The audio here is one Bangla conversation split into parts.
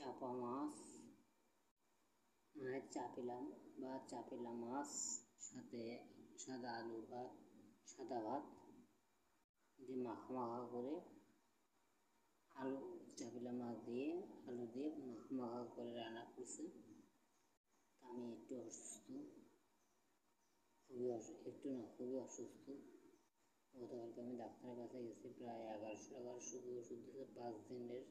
চাপা মাছ মানে চাপিলা বা চাপিলা মাছ, সাথে সাদা আলু ভাত, সাদা ভাত দিয়ে মাখা করে আলু চাপিলা মাছ দিয়ে আলু দিয়ে মাখা করে রান্না করছে। আমি একটু অসুস্থ, খুবই অসুস্থ। গতকালকে আমি ডাক্তারের কাছে গেছি, প্রায় 1100 ওষুধ দিয়েছে 5 দিনের।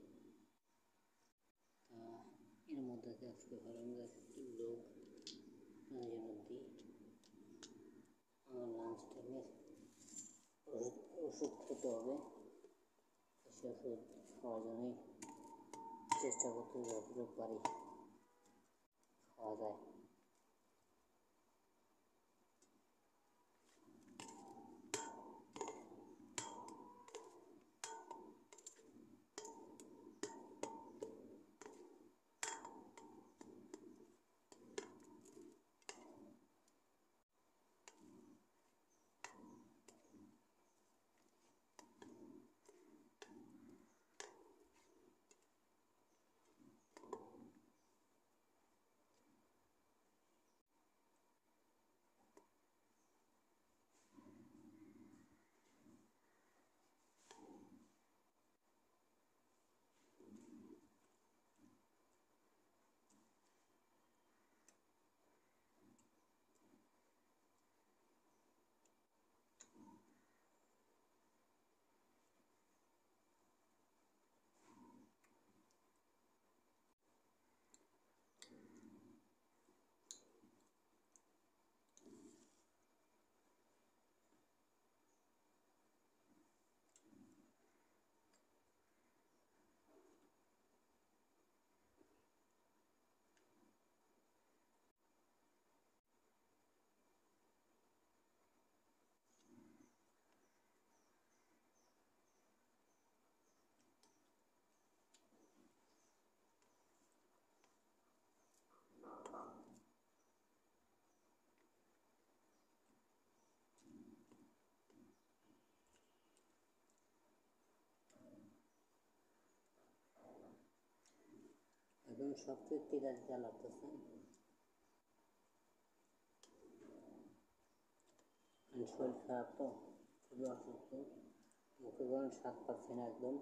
তা এর মধ্যে আজকে ভালো একটু লোক মাঝে মধ্যেই আমার লাঞ্চ টাইমে ওষুধ খেতে হবে। সে ওষুধ খাওয়ার জন্যই চেষ্টা করতে যতটুকু পারি খাওয়া যায়। এখন সবচেয়ে তেজা লাগতেছে, শরীর খারাপ তো, খুবই অসুস্থ, মুখে কোনো স্বাদ পাচ্ছি না একদম।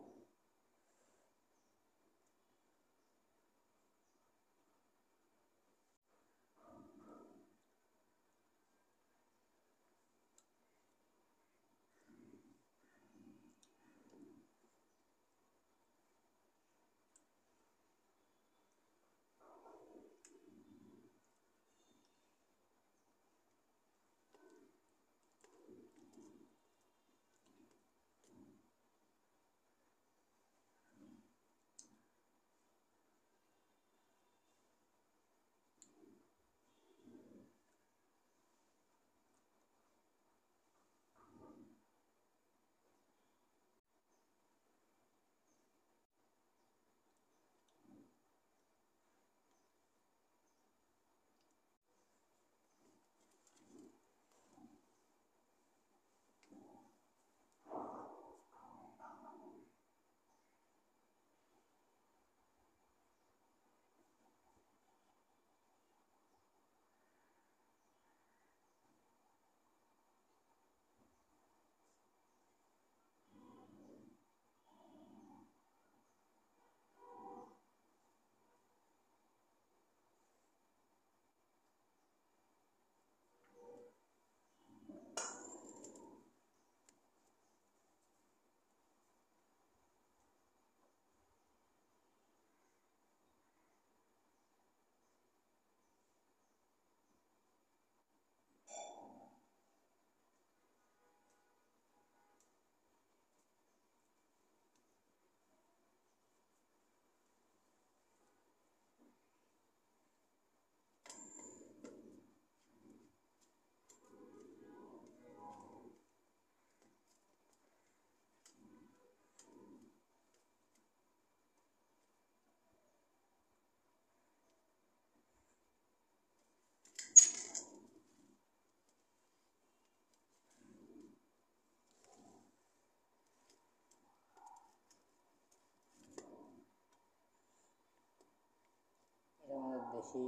দেশি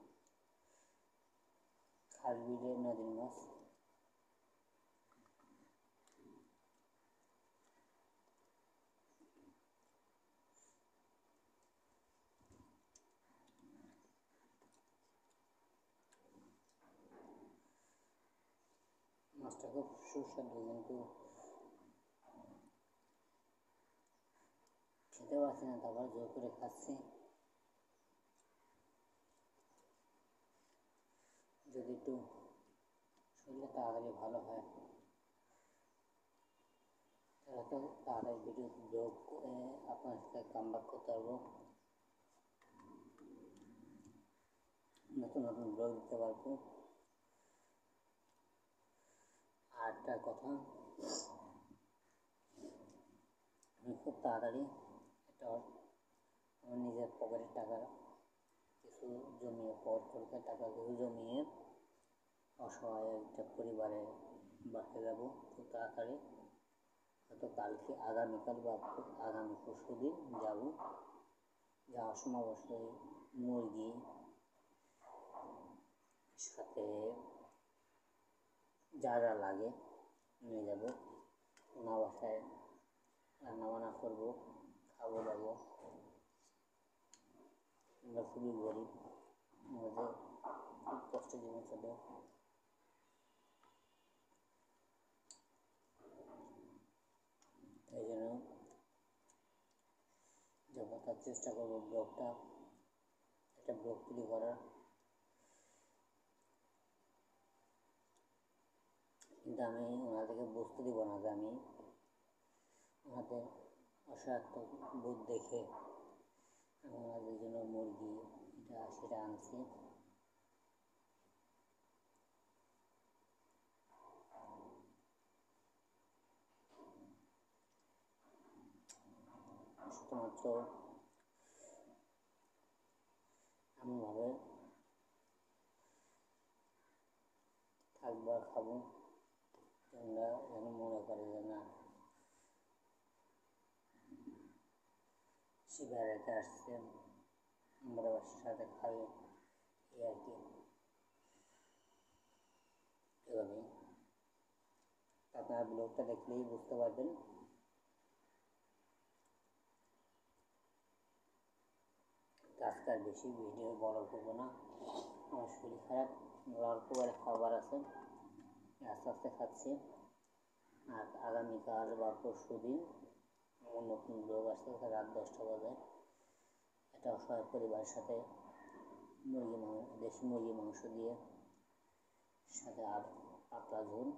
খাল বিলের নদীর মাছ। মাছটা খুব সুস্বাদু, কিন্তু খেতে পারছি না, তারপর জোর করে খাচ্ছি। যদি একটু শরীরটা তাড়াতাড়ি ভালো হয় তাহলে তো তাড়াতাড়ি ভিডিও ব্লগ করে আপনার সাথে কামব্যাক করতে পারবো, নতুন নতুন ব্লগ দিতে পারবো। আর একটা কথা, আমি খুব তাড়াতাড়ি একটা আমার নিজের পকেটের টাকা কিছু জমিয়ে, পকেটের টাকা কিছু জমিয়ে অসহায় একটা পরিবারে বাঁচতে যাব খুব তাড়াতাড়ি। হয়তো কালকে, আগামীকাল বা আগামী পরশু দিন যাব। যাওয়ার সময় অবশ্যই মুরগি সাথে যা যা লাগে নিয়ে যাব। না বাসায় রান্নাবান্না করবো, খাবো দাবো। আমরা খুবই গরিব, আমাদের খুব কষ্ট জীবন চলে। তাই জন্য যথাযথ চেষ্টা করবো ব্লগটা, একটা ব্লগ তৈরি করার। কিন্তু আমি ওনাদেরকে বুঝতে দিব না যে আমি ওনাদের অসহায়ত্ব বোধ দেখে আমি ওনাদের জন্য মুরগি এটা সেটা আনছি। শুধুমাত্র এমনভাবে থাকবো আর খাবো তোমরা যেন মনে করে যে না সে বেড়াতে আসছে, আমরা সাথে খাই, এই আর কি। এভাবেই আপনারা ব্লগটা দেখলেই বুঝতে পারবেন। আজকে আর বেশি ভিডিও বড় করবো না, আমার শরীর খারাপ, অল্প করে খাবার আছে, আস্তে আস্তে খাচ্ছি। আর আগামীকাল বা পরশু দিন আমার নতুন ব্লগ আসতে রাত 10টা বাজে। একটা অসহায় পরিবারের সাথে দেশি মুরগি মাংস দিয়ে সাথে আর পাতলা ঝোল,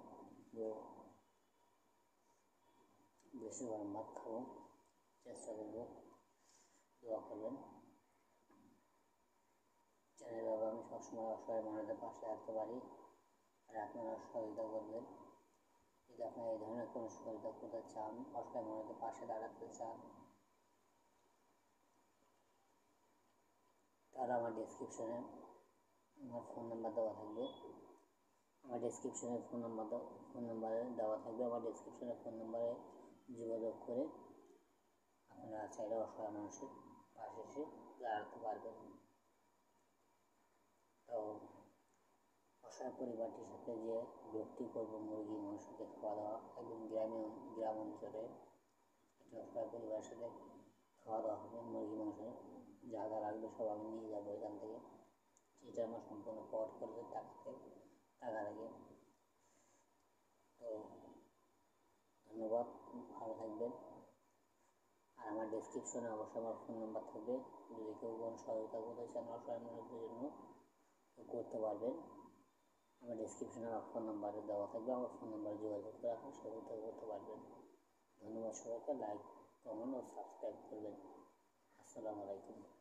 বেশি গরম ভাত খাবো, চেষ্টা করবো। দোয়া করবেন। চ্যানেলভাবে আমি সবসময় অসহায় মানুষদের পাশে রাখতে পারি, আর আপনারা সহযোগিতা করবেন। যদি আপনারা এই ধরনের কোনো সহযোগিতা করতে চান, অসহায় মানুষদের পাশে দাঁড়াতে চান, তাহলে আমার ডেসক্রিপশনে আমার ফোন নাম্বার দেওয়া থাকবে। আমার ডেসক্রিপশনে ফোন নাম্বারে দেওয়া থাকবে। আমার ডেসক্রিপশনে ফোন নাম্বারে যোগাযোগ করে আপনারা চাইলে অসহায় মানুষের পাশে এসে দাঁড়াতে পারবেন। তো অসহায় পরিবারটির সাথে যে ব্লগটি করবো মুরগি মাংস দিয়ে খাওয়া দাওয়া, একদম গ্রাম অঞ্চলে একটা অসহায় পরিবারের সাথে খাওয়া দাওয়া হবে। মুরগি মাংস যা যা লাগবে সব আমি নিয়ে যাবো এখান থেকে, সেটা আমার সম্পূর্ণ কভার করবে টাকা লাগে। তো ধন্যবাদ, ভালো থাকবেন। আর আমার ডেসক্রিপশনে অবশ্যই আমার ফোন নাম্বার থাকবে, যদি কেউ কোনো সহযোগিতা করতে চান অসহায় মানুষদের জন্য করতে পারবেন। আমার ডেসক্রিপশনে আমার ফোন নাম্বারে দেওয়া থাকবে, আমার ফোন নাম্বারে যোগাযোগ করে আপনি সহযোগিতা করতে পারবেন। ধন্যবাদ সবাইকে, লাইক, কমেন্ট ও সাবস্ক্রাইব করবেন। আসসালামু আলাইকুম।